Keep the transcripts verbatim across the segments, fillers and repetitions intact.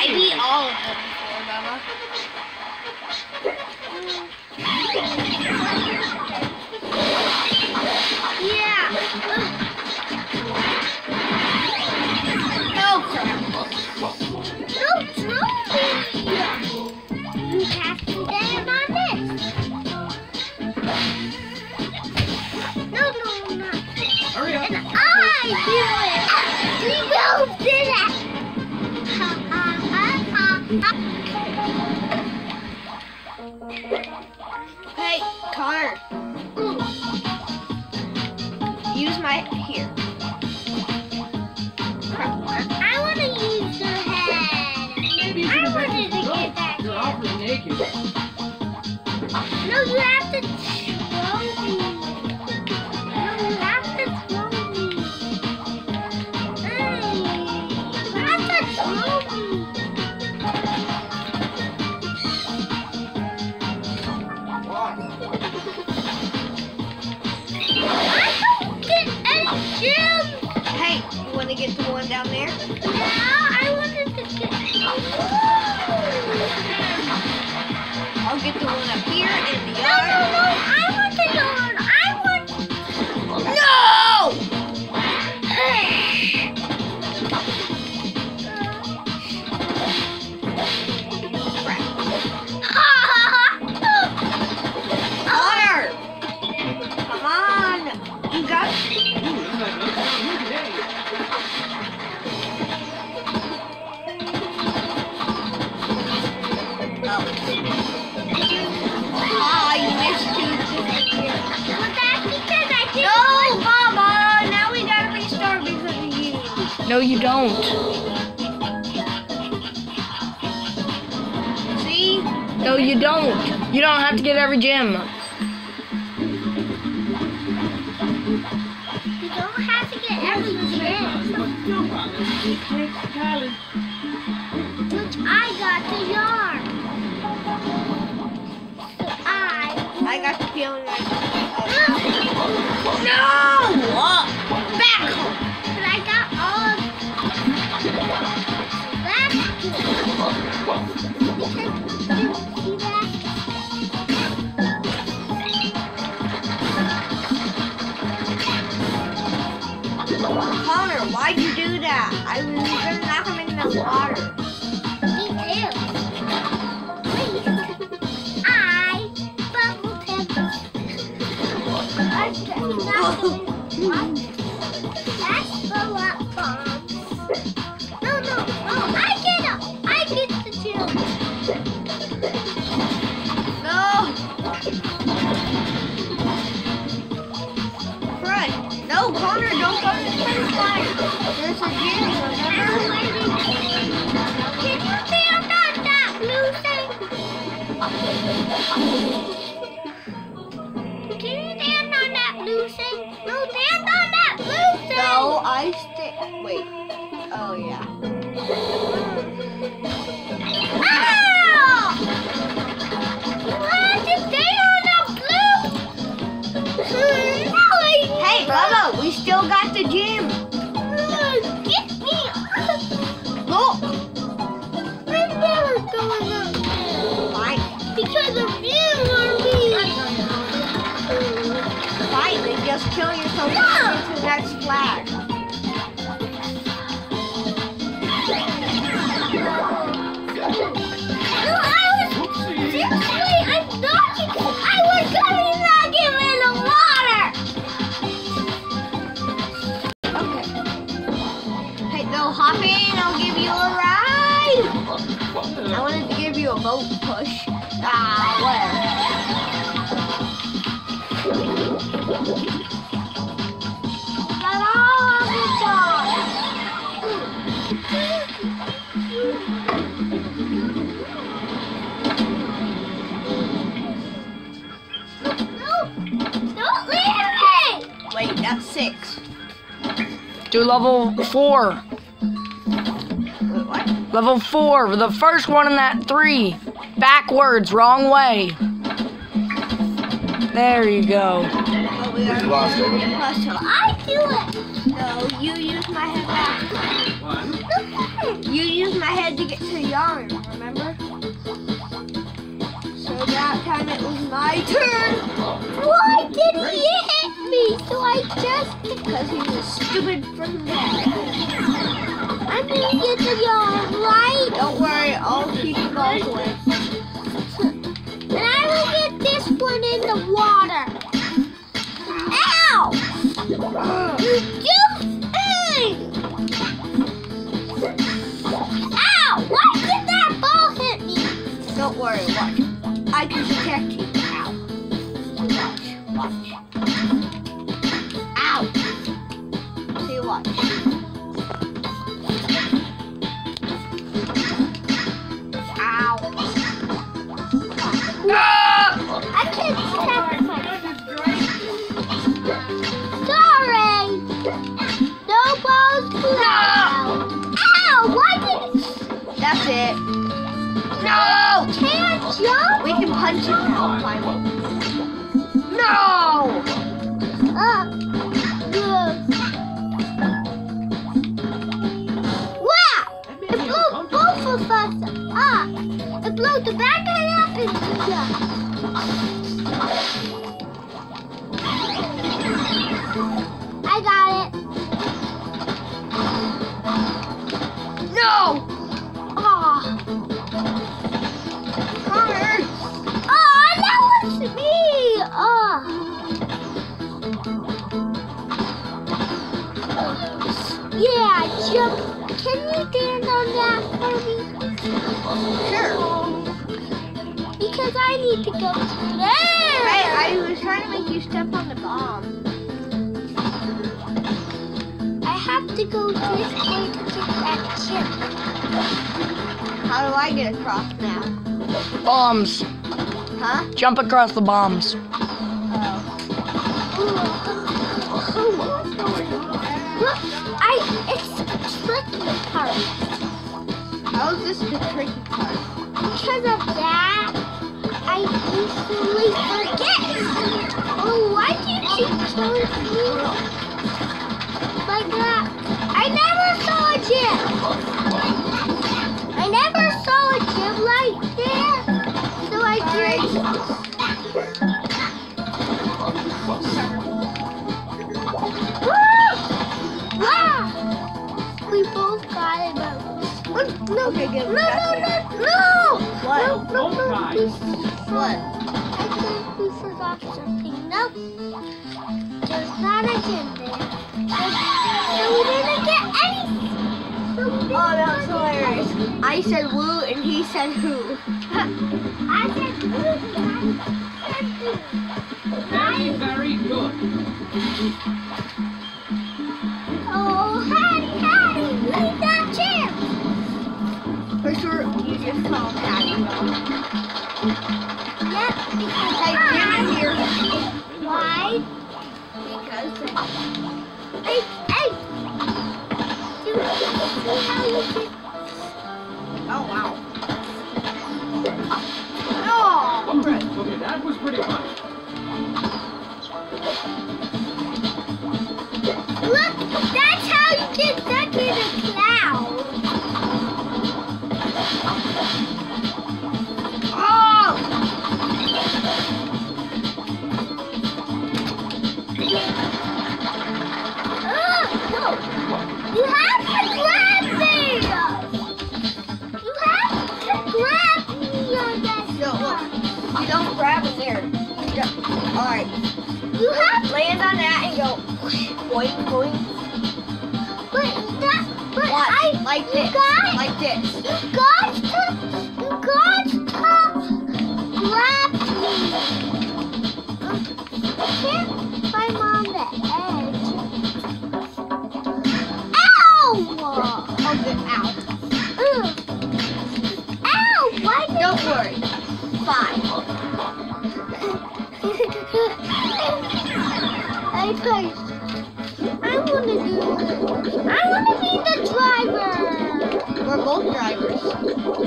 beat all of them before, Bubba. Yeah. Oh crap. No trophy. You have to stand on this. No, no, not. Hurry up. And I do it. We both did it. Ha, ha, ha, ha, ha. Hey, Connor. Use my here. I want to use your head. Maybe I you should wanted to go. get that. You're awfully naked. No, you have to throw me. No, you have to throw me. Hey, you have to throw me. I don't get any gems. Hey, you want to get the one down there? No, I wanted to get. I'll get the one up here in the yard. No, no, no! I want the yard! I want... No! Connor! Come on! You got... Ah, you missed two. Well, that's because I did. No, Mama. Now we gotta restart because of you. No, you don't. See? No, you don't. You don't have to get every gem. You don't have to get every gem. Which I got the yard. So I. I got the feeling like. No! Back home! But I got all of that's good. Because you see that? Connor, why'd you do that? I was gonna knock him in the water. Me too. Please. I bubbled him. That's full up bombs. No, no, no, I get it. I get the two. No. Fred, no, Connor, don't go to the fire. There's a gym, remember? Can you stand on that blue thing? Can you stand on that blue thing? No, stand on that blue thing. No, I stand. Wait. Oh, yeah. Ow! You have to stay on the blue. No, hey, Bubba, we still got the gym. Get me. Look. I'm never going up. Why? Because of you or me. Fine, then just kill yourself no. and get to the next flag. No, I was seriously, I'm not. I was gonna knock him in the water. Okay. Hey, they'll hop in. I'll give you a ride. I wanted to give you a boat push. Ah, whatever. Wait, that's six. Do level four. Wait, what? Level four. The first one in that three. Backwards, wrong way. There you go. But we are You lost, David. plus two. I do it. No, you use my head back. You use my head to get to the yarn, remember? So that time it was my turn. Why did he hit me? So I just because he's a stupid freaking guy. I'm gonna get the yarn, right? Don't worry, I'll keep the balls away. And I will get this one in the water. Ow! You stupid! Ow! Why did that ball hit me? Don't worry, watch. I can protect you. Ow. Watch, watch. Ow! See, watch. Ow. I can't protect myself. Sorry! No balls allowed. Ow! Why did... That's it. No! Can't jump? We can punch him now, finally. No! Uh, uh. Wow! It blew both of us up. It blew the bad guy up and the jump. I got it. No! Oh. Connor! Oh, that was me! Oh. Yeah, jump. Can you stand on that for me? Sure. Because I need to go to there. Hey, I was trying to make you step on the bomb. I have to go this way to get that chip. How do I get across now? Bombs. Huh? Jump across the bombs. Look, I, it's the tricky part. How is this the tricky part? Because of that, I easily forget. Oh, why did you choose me like that? I never saw a gym. I never saw a gym like there. So I did. Wow! We both got it, but no, okay, good. no, no, no, no! What? No, no, no. We, what? I think we forgot something. Nope. There's not a gym there. So we didn't get any. So we didn't oh, that's hilarious. I said woo and he said who. I said woo and I said who. Very, very good. Oh, Hattie, Hattie, leave that gym. For sure, you just call Hattie. Yep, because I came here. Why? Because hey, hey! Do you see how you did? Oh, wow. Oh, right. Okay, that was pretty funny. Look, that's how you get stuck in a cloud. Oh! Oh, no. You have to grab me. You have to grab me on that. No, look. You don't grab me there. All right. You have to land on that and go. Boing, boing. But that, but Watch, I, like you this, got, like this. You got to, you got to grab me. I can't climb on the edge. Ow! Oh, good, ow. Ugh. Ow! Why did Don't worry. Fine. I pushed. I want to do this. I want to be the driver. We're both drivers.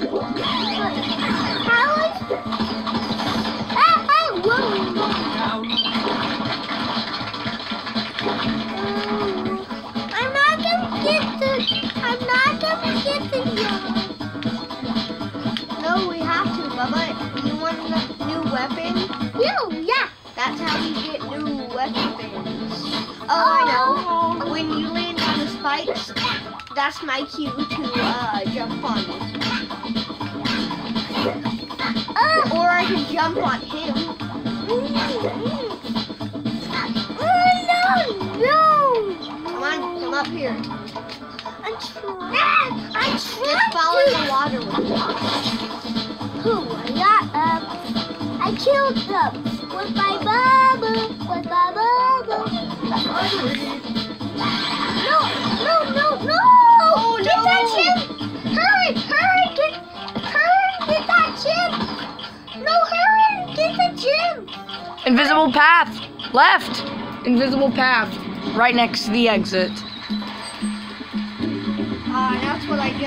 How is... Ah, ah, whoa. thing? You, yeah. That's how you get new weapons. Oh, I know. When you land on the spikes, that's my cue to uh, jump on it. Uh, Or I can jump on him. oh, no, no. Come on, come up here. I'm trying. I'm Just trying follow to. the water with me. Who? I got, um, I killed them with my bubble, with my bubble. No, no, no, no! Oh, Get no. that chip! Hurry, hurry, get, hurry, get that chip! No, hurry, get the chip! Invisible path. Left. Invisible path. Right next to the exit. Uh, that's what I get.